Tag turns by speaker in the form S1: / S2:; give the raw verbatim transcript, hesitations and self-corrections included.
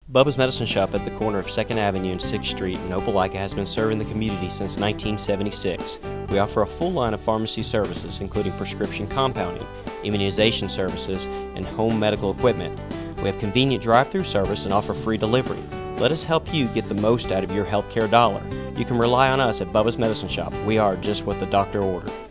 S1: Bubba's Medicine Shop at the corner of second Avenue and sixth Street in Opelika has been serving the community since nineteen seventy-six. We offer a full line of pharmacy services including prescription compounding, immunization services, and home medical equipment. We have convenient drive-through service and offer free delivery. Let us help you get the most out of your healthcare dollar. You can rely on us at Bubba's Medicine Shop. We are just what the doctor ordered.